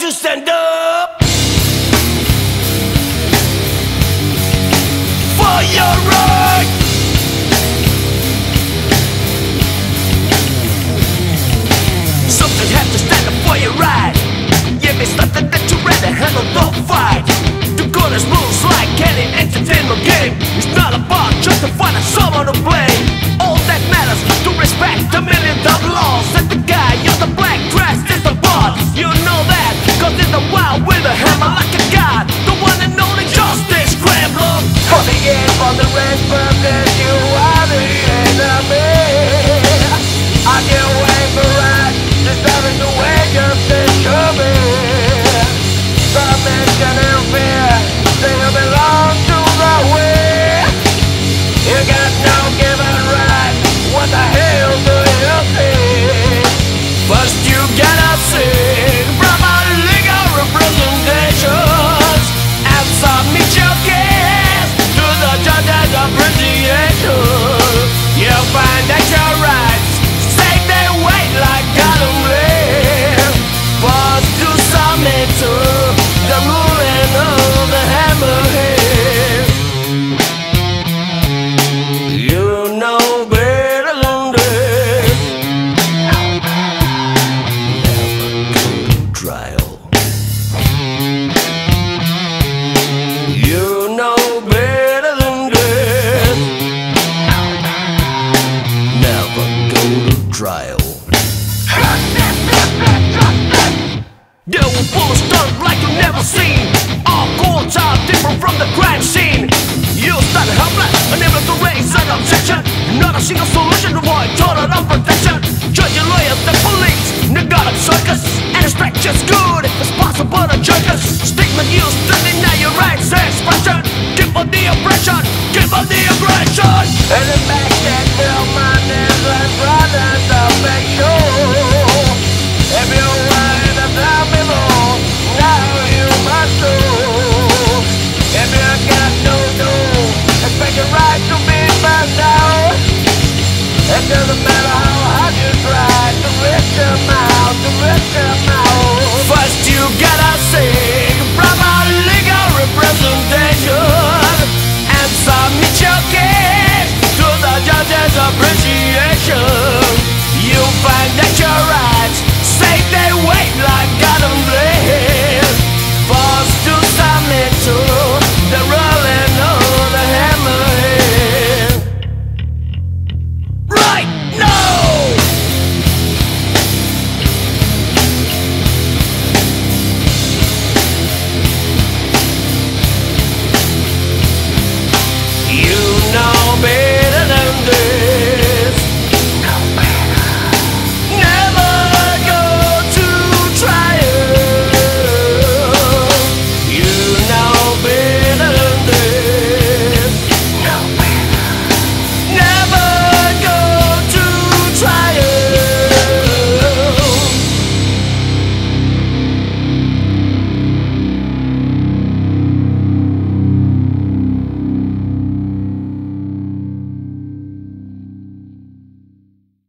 to stand up for your right. Something has to stand up for your right. Give me something that you'd rather handle the fight. The goodness moves like any entertainment game. It's not about just to find someone to blame. All that matters to respect the millions of laws. And the guy in the black dress is the boss. You know that, cause in the wild with a hammer like a god, the one and only Justice Scrambler. For the end, for the red purpose, you are the enemy. I can't wait for right, deserving the way justice should be. Submission and fear, they belong to the way. You got no given right, what the hell do you think? First you gotta sing proper legal representations and submit your case to the judge and appreciation. You'll find that your rights say they wait like cotton blade. First to submit to the ruling of the hammerhead. You know better than this. Never go to trial. You know better than this. Never go to trial. You will pull a stunt like you've never seen. All courts are different from the crime scene. You start helpless, unable to raise an objection. Not a single solution to avoid total unprotection.